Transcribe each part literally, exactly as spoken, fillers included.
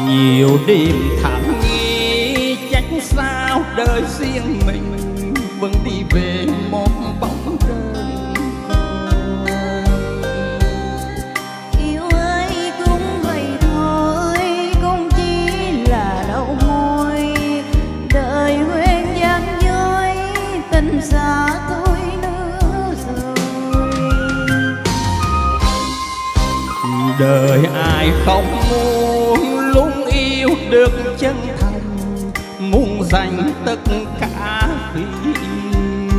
nhiều đêm thầm nghĩ chắc sao đời riêng mình vẫn đi về một bóng đơn. Yêu ơi cũng vậy thôi, cũng chỉ là đầu môi, đời quên gian dối, tình xa tôi nữa rồi. Đời ai không muốn luôn yêu được chân thành, muốn dành tất cả vì yêu.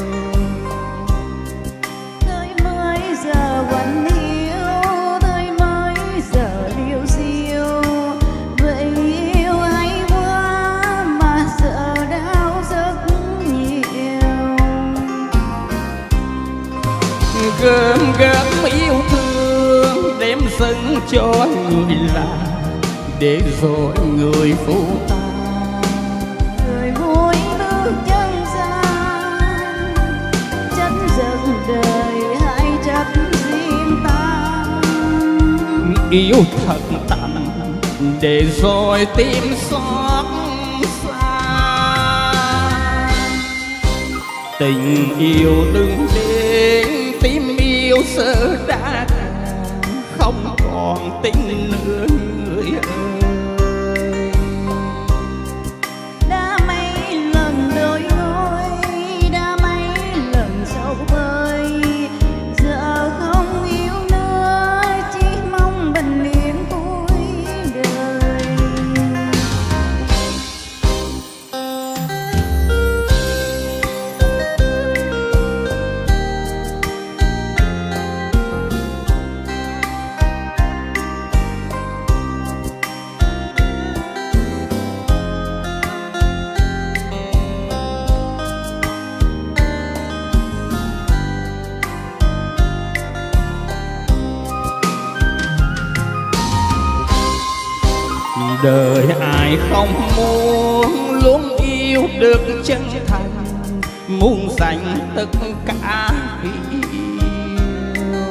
Tới mới giờ vẫn yêu, tới mới giờ liêu xiêu, vậy yêu ai quá mà sợ đau rất nhiều. Gom gom yêu thương đem dâng cho người lạ, để rồi người phụ ta Người vui bước chân xa, trách giận đời hay trách riêng ta. yêu thật tận để rồi tim xót xa. Tình yêu đừng đến tim yêu sợ đã không còn tình nữa người ơi. Đã mấy lần đôi ngôi, đã mấy lần sầu vơi, giờ không yêu nữa chỉ mong bình yên cuối đời. Đời ai không muốn luôn yêu được chân thành, muốn dành tất cả vì yêu.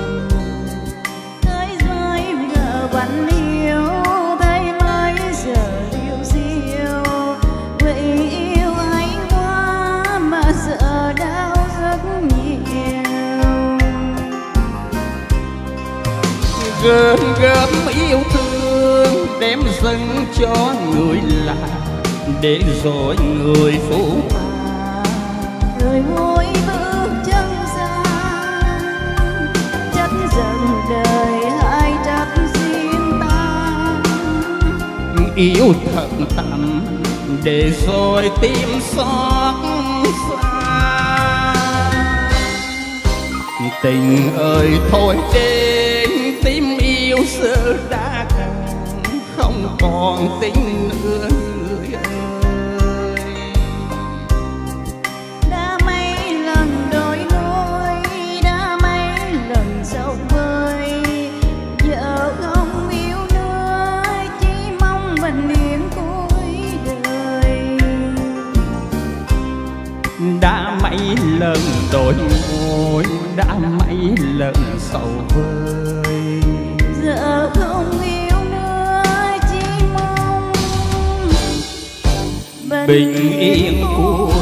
Tới rồi giờ vẫn yêu, tới mới giờ liêu xiêu, vậy yêu ai quá mà sợ đau rất nhiều. Gom gom yêu thương đem dâng cho người lạ, để rồi người phụ ta Người vui bước chân xa, trách giận đời hay trách riêng ta. yêu thật tầm để rồi tim xót xa. Tình ơi thôi đến tim yêu giờ đã không còn tình nữa người ơi. Đã mấy lần đôi ngôi, đã mấy lần sầu vơi, giờ không yêu nữa chỉ mong bình yên cuối đời. Đã mấy lần đổi ngôi, đã mấy lần sầu vơi, Giờ không yêu nữa chỉ mong bình yên của